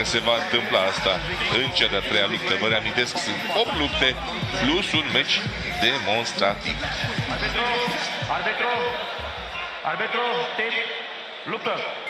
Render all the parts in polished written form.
se va întâmpla asta în cea de-a treia luptă. Vă reamintesc, sunt 8 lupte plus un meci demonstrativ. Arbitru, timp, luptă!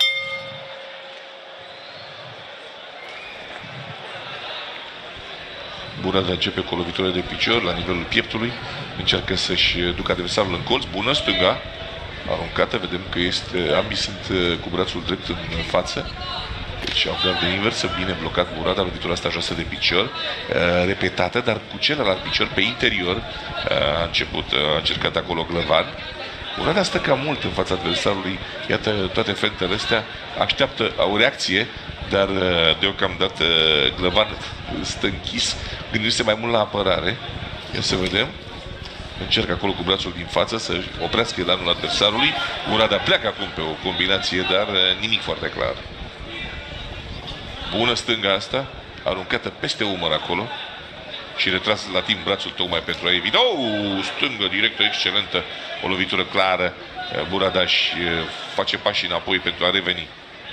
Burada începe cu o lovitură de picior la nivelul pieptului. Încearcă să-și ducă adversarul în colț. Bună stânga. Aruncată. Vedem că ambii sunt cu brațul drept în față. Deci au gardă inversă. Bine blocat Burada. Lovitura asta joasă de picior. Repetată, dar cu celălalt picior pe interior. A încercat acolo Glăvan. Burada stă cam mult în fața adversarului. Iată, toate fentele astea așteaptă o reacție. Dar deocamdată Glăvan stă închis, gândindu-se mai mult la apărare. Ia să vedem. Încercă acolo cu brațul din față să oprească danul adversarului. Burada pleacă acum pe o combinație, dar nimic foarte clar. Bună stânga asta, aruncată peste umăr acolo și retras la timp brațul tocmai pentru a evita. Stângă directă excelentă, o lovitură clară. Burada își face pași înapoi pentru a reveni.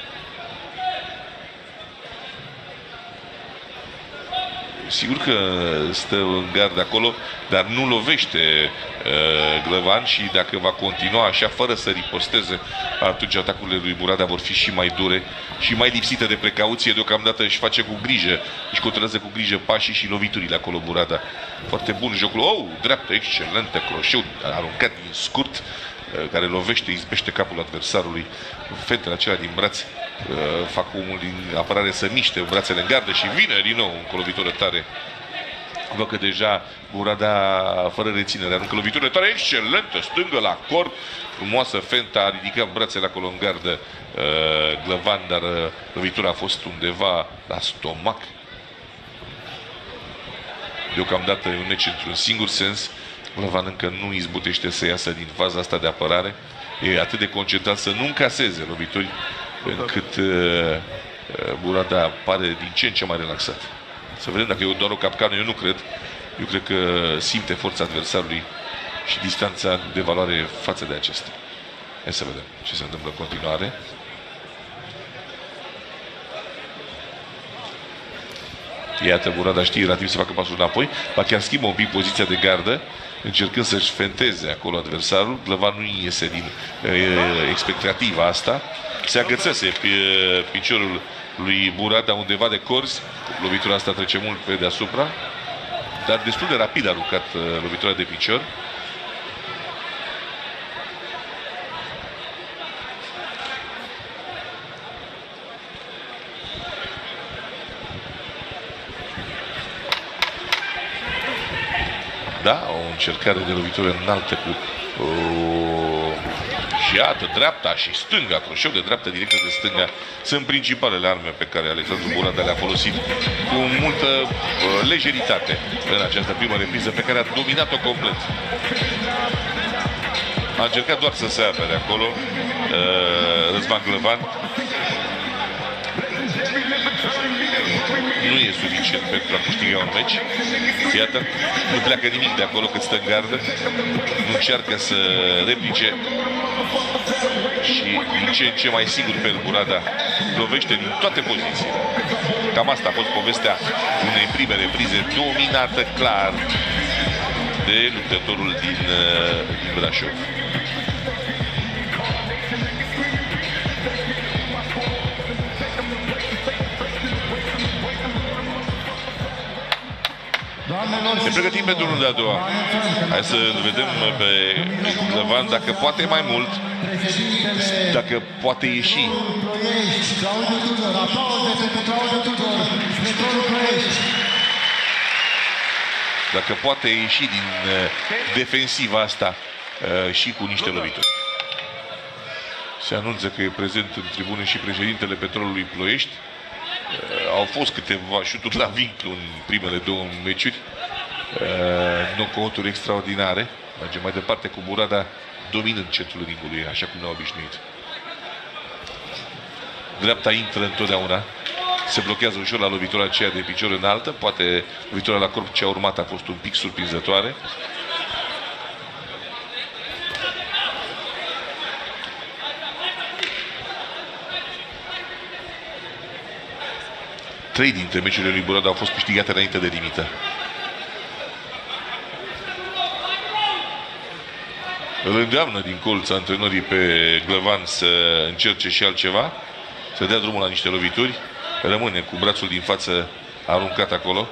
Sigur că stă în gard acolo, dar nu lovește Glăvan și dacă va continua așa, fără să riposteze, atunci atacurile lui Burada vor fi și mai dure și mai lipsite de precauție. Deocamdată își face cu grijă, își controlează cu grijă pașii și loviturile acolo Burada. Foarte bun jocul. Dreaptă excelentă, croșeu aruncat din scurt, care lovește, izbește capul adversarului. Fetele acelea din braț fac omul din apărare să miște brațele în gardă și vine din nou în lovitură tare. Văd că deja Burada, fără reținere, aruncă lovitură tare excelentă, stângă la corp, frumoasă fenta, a ridicat brațele acolo în gardă Glăvan, dar lovitura a fost undeva la stomac. Deocamdată e un meci într-un singur sens. Glăvan încă nu izbutește să iasă din faza asta de apărare. E atât de concentrat să nu încaseze lovituri, încât Burada pare din ce în ce mai relaxat. Să vedem dacă e doar o capcană. Eu nu cred. Eu cred că simte forța adversarului și distanța de valoare față de acesta. Hai să vedem ce se întâmplă în continuare. Iată, Burada știe relativ să facă pasul înapoi, ba chiar schimbă un pic poziția de gardă, încercând să-și fenteze acolo adversarul. Glăvan nu iese din expectativa asta. Se agățase piciorul lui Burada undeva de corzi. Lovitura asta trece mult pe deasupra, dar destul de rapid a aruncat lovitura de picior. Da, o încercare de lovitură înaltă cu și iată, dreapta și stânga, croșeu de dreapta, directă de stânga, sunt principalele arme pe care Alexandru Burada le-a folosit cu multă lejeritate în această primă repriză, pe care a dominat-o complet. A încercat doar să se apere acolo Răzvan Glăvan. Nu e suficient pentru a câștiga un meci. Iată, nu pleacă nimic de acolo cât stă în gardă. Nu încearcă să replice și din ce în ce mai sigur pe Burada lovește din toate pozițiile. Cam asta a fost povestea unei prime reprize dominată clar de luptătorul din Brașov. Ne pregătim pentru runda a doua. Hai să vedem pe Glăvan dacă poate mai mult, dacă poate ieși. Dacă poate ieși din defensiva asta și cu niște lovituri. Se anunță că e prezent în tribune și președintele Petrolului Ploiești. Au fost câteva șuturi la vinclu în primele două meciuri. Knockout-uri extraordinare. Mergem mai departe cu Burada dominând centrul ringului, așa cum ne-a obișnuit. Dreapta intră întotdeauna. Se blochează ușor la lovitura aceea de picior înaltă. Poate lovitura la corp ce a urmat a fost un pic surprinzătoare. 3 dintre meciurile lui Burada au fost câștigate înainte de limită. Îl îndeamnă din colț antrenorii pe Glăvan să încerce și altceva, să dea drumul la niște lovituri. Rămâne cu brațul din față aruncat acolo.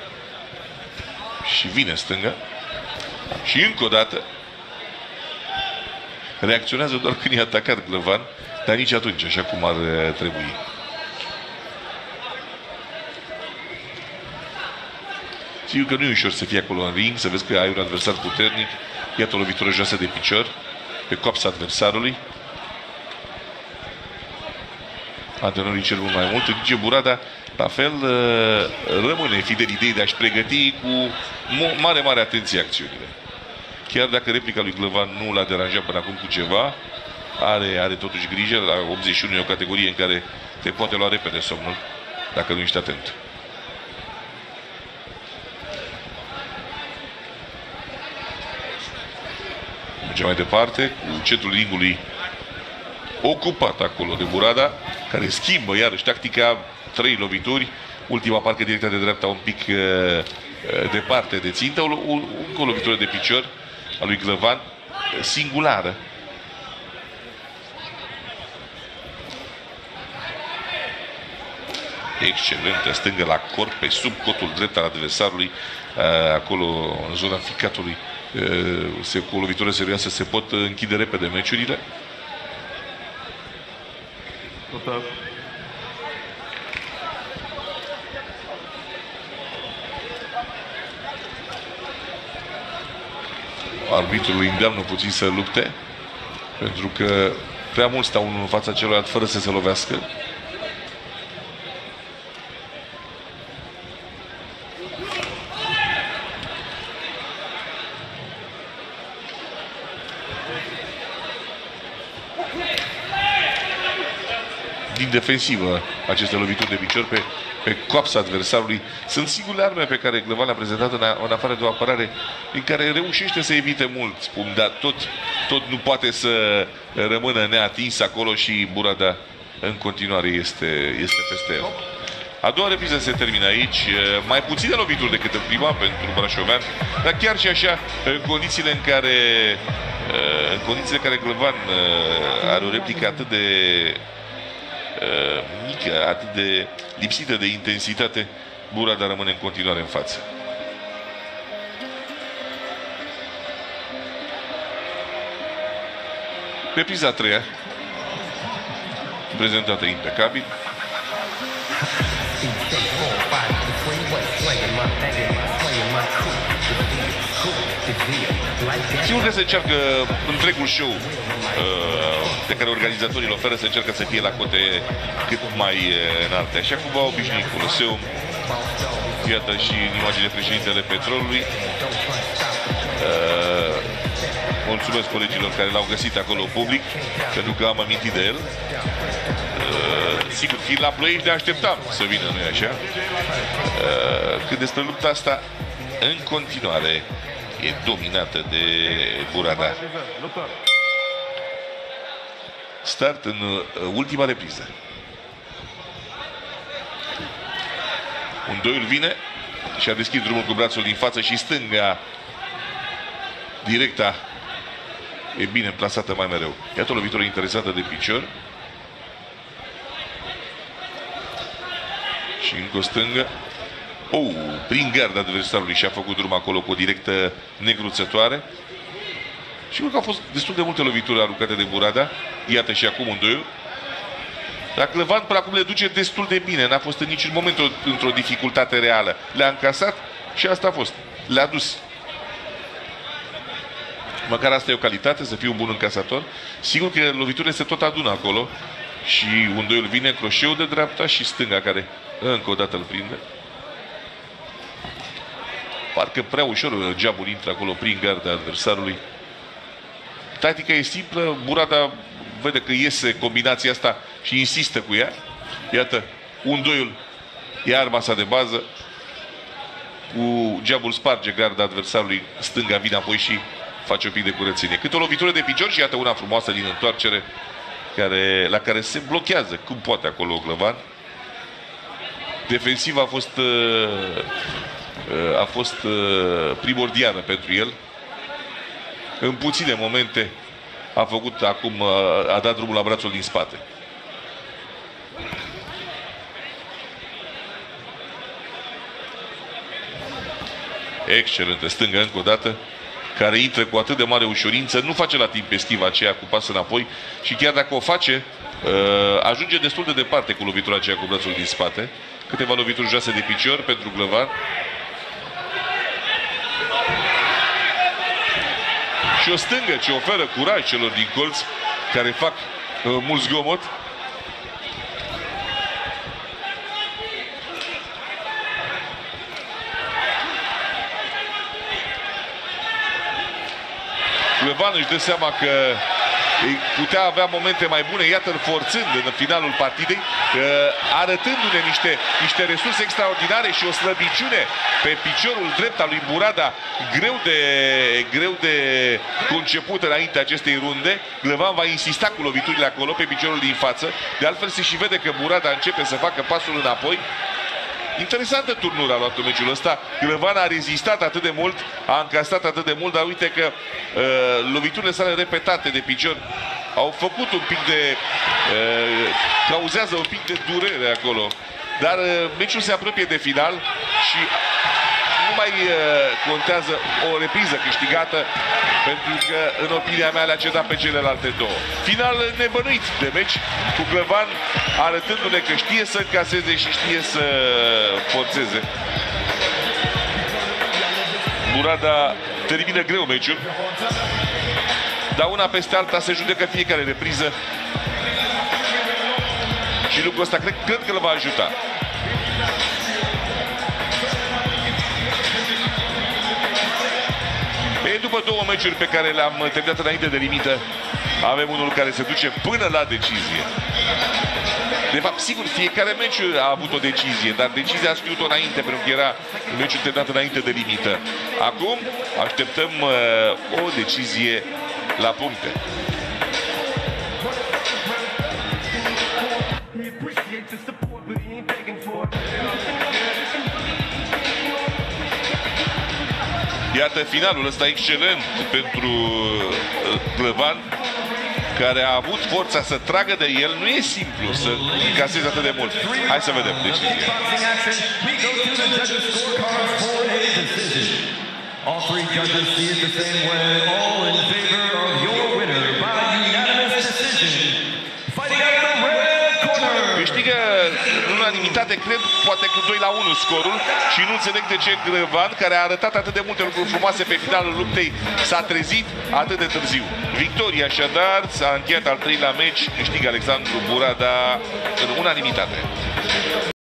Și vine stânga. Și încă o dată reacționează doar când e atacat Glăvan, dar nici atunci, așa cum ar trebui. Sigur că nu e ușor să fie acolo în ring, să vezi că ai un adversar puternic. Iată o lovitură joasă de picior pe coapsa adversarului. Antrenorii cer mult mai mult. În timp ce Burada, la fel, rămâne fidel ideii de a-și pregăti cu mare atenție acțiunile. Chiar dacă replica lui Glăvan nu l-a deranjat până acum cu ceva, are totuși grijă. La 81 e o categorie în care te poate lua repede somnul, dacă nu ești atent. Mergem mai departe cu centrul ringului ocupat acolo de Burada, care schimbă iarăși tactica, 3 lovituri, ultima parcă directă de dreapta un pic departe de țintă, încă o lovitură de picior a lui Glăvan, singulară. Excelentă stângă la corp, pe sub cotul drept al adversarului, acolo în zona ficatului. Cu o lovitură serioasă se pot închide repede meciurile. Arbitrul îi îndeamnă puțin să lupte, pentru că prea mult stau unul în fața celuilalt fără să se lovească. Din defensivă aceste lovituri de picior pe coapsa adversarului sunt singurele arme pe care Glăvan le-a prezentat în afară de o apărare în care reușește să evite mult, spun, dar tot nu poate să rămână neatins acolo și Burada în continuare este peste el. A doua repriză se termină aici, mai puține lovituri decât în prima pentru brașovean, dar chiar și așa, în condițiile în care Glăvan are o replică atât de mică, atât de lipsită de intensitate, Burada rămâne în continuare în față. Repriza a treia, prezentată impecabil. Sigur că se încearcă întregul show de care organizatorii îl oferă, se încearcă să fie la cote cât mai înalte. Așa cum va obișnui Coloseum. Iată și în imagine președintele Petrolului. Mulțumesc colegilor care l-au găsit acolo public, pentru că am amintit de el. Sigur, fiind la Ploiești, ne așteptam să vină, nu-i așa? Cât despre lupta asta, în continuare e dominată de Burada. Start în ultima repriză. Un doiul vine și a deschis drumul cu brațul din față și stânga directa e bine plasată mai mereu. Iată o lovitură interesantă de picior. Și încă o stângă. Prin garda adversarului și-a făcut drum acolo cu o directă negruțătoare. Sigur că au fost destul de multe lovituri aruncate de Burada. Iată și acum un doiul. Dar Glăvan până acum le duce destul de bine. N-a fost în niciun moment într-o dificultate reală. Le-a încasat și asta a fost. Le-a dus. Măcar asta e o calitate, să fii un bun încasator. Sigur că loviturile se tot adună acolo. Și un doiul vine, croșeu de dreapta și stânga, care încă o dată îl prinde. Parcă prea ușor geabul intră acolo prin garda adversarului. Tactica e simplă, Burada vede că iese combinația asta și insistă cu ea. Iată, un doiul e arma sa de bază. Cu geabul sparge garda adversarului, stânga vine apoi și face un pic de curățenie. Câte o lovitură de picior și iată una frumoasă din întoarcere la care se blochează cum poate acolo Glăvan. defensiva a fost primordială pentru el. În puține momente a dat drumul la brațul din spate. Excelentă stângă încă o dată, care intră cu atât de mare ușurință, nu face la timp estiva aceea cu pas înapoi și chiar dacă o face, ajunge destul de departe cu lovitura aceea cu brațul din spate. Câteva lovituri joase de picior pentru Glăvan. Și o stângă ce oferă curaj celor din colț, care fac mult zgomot. Glăvan își dă seama că putea avea momente mai bune, iată-l forțând în finalul partidei, arătându-ne niște resurse extraordinare și o slăbiciune pe piciorul drept al lui Burada, greu de conceput înainte acestei runde. Glăvan va insista cu loviturile acolo pe piciorul din față, de altfel se și vede că Burada începe să facă pasul înapoi. Interesantă turnura a luat în meciul ăsta. Glăvan a rezistat atât de mult, a încasat atât de mult, dar uite că loviturile sale repetate de picior au făcut un pic de... cauzează un pic de durere acolo. Dar meciul se apropie de final și nu mai contează o repriză câștigată, pentru că, în opinia mea, le-a cedat pe celelalte două. Final nebănuit de meci, cu Glăvan arătându-ne că știe să încaseze și știe să forțeze. Burada termină greu meciul, dar una peste alta se judecă fiecare repriză și lucrul ăsta cred că îl va ajuta. După două meciuri pe care le-am terminat înainte de limită, avem unul care se duce până la decizie. De fapt, sigur, fiecare meci a avut o decizie, dar decizia a știut-o înainte, pentru că era meciul terminat înainte de limită. Acum așteptăm o decizie la puncte. Iată finalul ăsta excelent pentru Glăvan, care a avut forța să tragă de el. Nu e simplu să încaseze atât de mult. Hai să vedem decizia. Câștigă în unanimitate, cred, poate cu 2-1 scorul, și nu înțeleg de ce Glăvan, care a arătat atât de multe lucruri frumoase pe finalul luptei, s-a trezit atât de târziu. Victoria, așadar, s-a încheiat al treilea meci, câștigă Alexandru Burada în unanimitate.